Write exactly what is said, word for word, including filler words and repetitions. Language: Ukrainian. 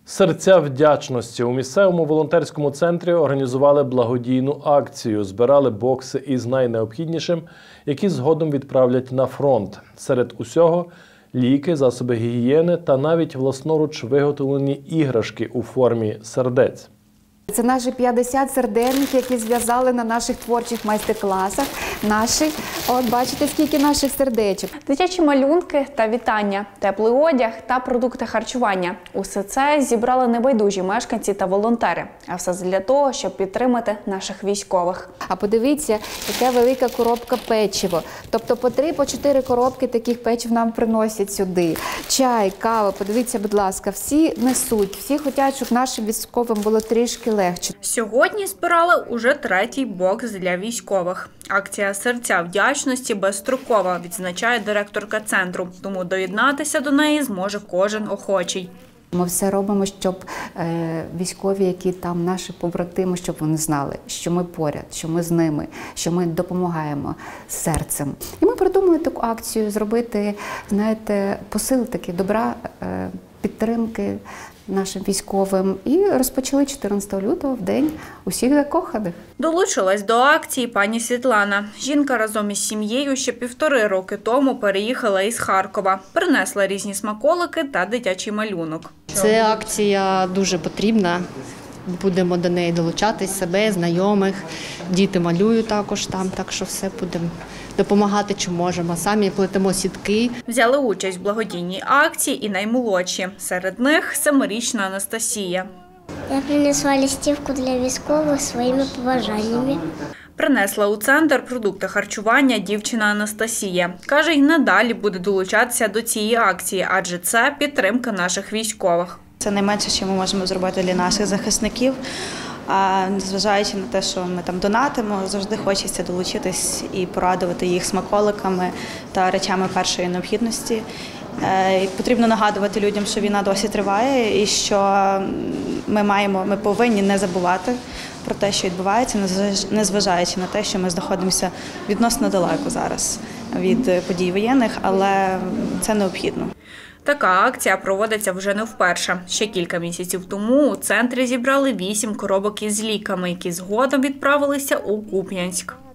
Серця вдячності. У місцевому волонтерському центрі організували благодійну акцію. Збирали бокси із найнеобхіднішим, які згодом відправлять на фронт. Серед усього – ліки, засоби гігієни та навіть власноруч виготовлені іграшки у формі сердець. Це наші п'ятдесят сердельників, які зв'язали на наших творчих майстер-класах. Наші, от бачите, скільки наших сердечок. Дитячі малюнки та вітання, теплий одяг та продукти харчування. Усе це зібрали небайдужі мешканці та волонтери. А все для того, щоб підтримати наших військових. А подивіться, яка велика коробка печива. Тобто по три, по чотири коробки таких печив нам приносять сюди. Чай, кава, подивіться, будь ласка, всі несуть, всі хочуть, щоб нашим військовим було трішки легше. Сьогодні збирали уже третій бокс для військових. Акція «Серця вдячності» безстрокова, відзначає директорка центру, тому доєднатися до неї зможе кожен охочий. Ми все робимо, щоб е, військові, які там, наші побратими, щоб вони знали, що ми поряд, що ми з ними, що ми допомагаємо серцем. І ми придумали таку акцію зробити, знаєте, посил такий добра, е, підтримки нашим військовим. І розпочали чотирнадцятого лютого, в день усіх закоханих. Долучилась до акції пані Світлана. Жінка разом із сім'єю ще півтори роки тому переїхала із Харкова. Принесла різні смаколики та дитячий малюнок. Це акція дуже потрібна. Будемо до неї долучатись, себе, знайомих. Діти малюють також там, так що все будемо допомагати, чим можемо. Самі плетемо сітки. Взяли участь в благодійній акції і наймолодші. Серед них семирічна Анастасія. Я принесла листівку для військових своїми побажаннями. Принесла у центр продукти харчування дівчина Анастасія. Каже, й надалі буде долучатися до цієї акції, адже це підтримка наших військових. Це найменше, що ми можемо зробити для наших захисників. А незважаючи на те, що ми там донатимо, завжди хочеться долучитись і порадувати їх смаколиками та речами першої необхідності. І потрібно нагадувати людям, що війна досі триває і що ми маємо, ми повинні не забувати про те, що відбувається, незважаючи на те, що ми знаходимося відносно далеко зараз від подій воєнних, але це необхідно. Така акція проводиться вже не вперше. Ще кілька місяців тому у центрі зібрали вісім коробок із ліками, які згодом відправилися у Куп'янськ.